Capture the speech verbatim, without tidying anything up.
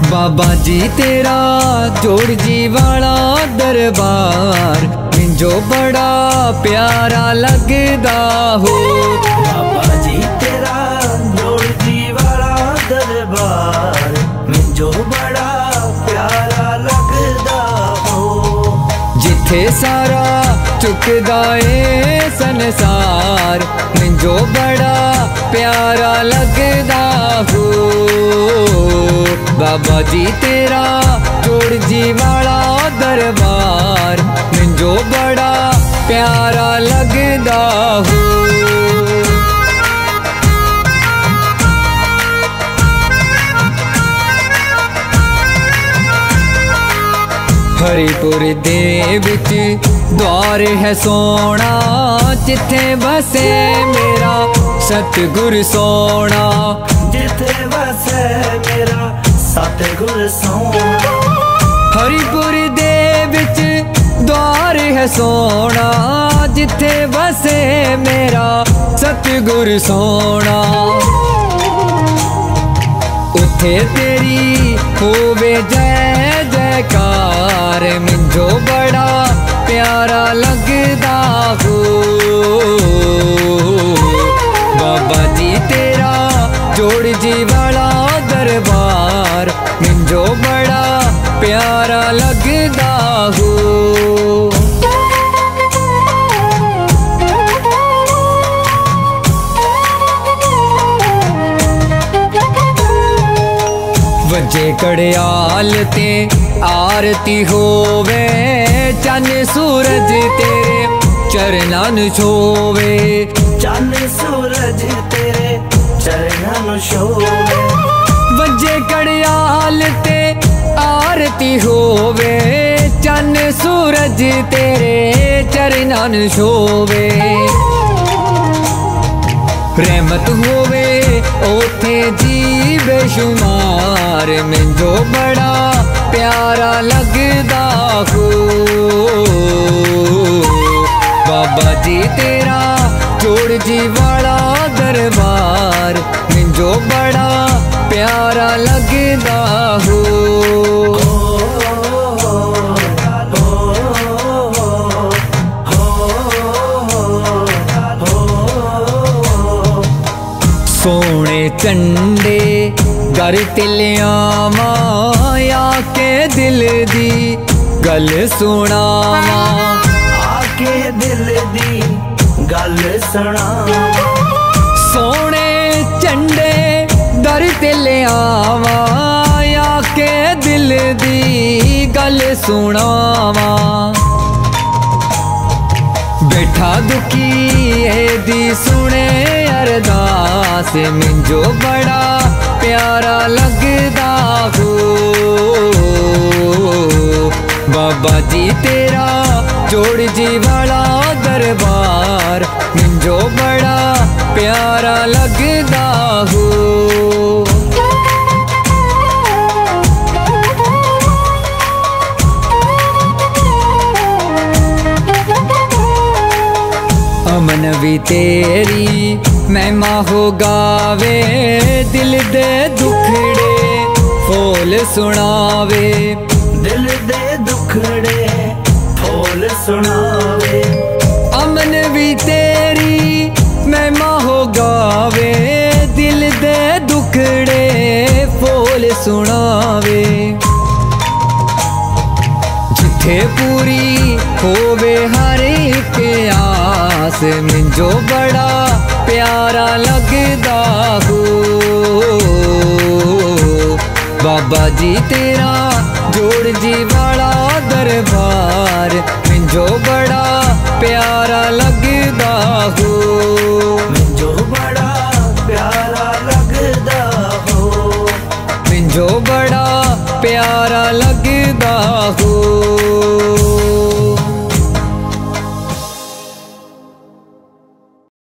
बाबा जी तेरा जोड़ जी वाला दरबार मिंजो बड़ा प्यारा लगदा हो। बाबा जी तेरा जोड़ जी वाला दरबार मिंजो बड़ा प्यारा लगदा हो। जिथे सारा चुकदा ए संसार मिंजो बड़ा प्यारा लगदा हो। बाबा जी तेरा जोड़ जी वाला दरबार मिंजो बड़ा प्यारा लगदा हो। हरिपुर दे विच द्वार है सोना जिथे बसे मेरा सतगुर सोना। जिथे बसे मेरा सतगुर सोना। हरिपुर दे विच द्वार है सोना जिथे बसे मेरा सतगुर सोना। उथे तेरी होवे जय जयकार मिंजो बड़ा प्यारा लगदा हो। बाबा जी तेरा जोड़ जी वाला दरबार मिंजो बड़ा प्यारा लगदा हो। वजे कड़ियाल ते आरती होवे चन सूरज तेरे चरनां नु छोवे। चन सूरज तेरे चरनां छोवे। वजे कड़ियाल ते आरती होवे चन सूरज तेरे चरनां नु छोवे। रहमत होवे ओथे जी बेशुमार मिंजो बड़ा प्यारा लगदा हो। बाबा जी तेरा जोड़ जी वाला दरबार मिंजो बड़ा प्यारा लगदा हो। सोने चंडे घर तिलियावा आके दिल दी गल सुनावा। आके दिल दी गल सुनावा। सोने चंडे घर तिलियावा आके दिल दी गल सुनावा। बैठा दुखी दी सुने अरदास मिंजो बड़ा प्यारा लगदा हो। बाबा जी तेरा जोड़ जी वाला दरबार मिंजो बड़ा प्यारा लगदा हो। अमन भी तेरी महिमा हो गावे दिल दे दुखड़े फूल सुनावे। दिल दे दुखड़े फूल सुनावे। अमन भी तेरी महिमा हो गावे दिल दे दुखड़े फूल सुनावे। जिथे पूरी होवे हर एक आस मिंजो बड़ा प्यारा लगदा हो। बाबा जी तेरा जोड़ जी वाला दरबार मिंजो बड़ा प्यारा लगदा हो। मिंजो बड़ा प्यारा लगदा हो। मिंजो बड़ा प्यारा लगदा हो।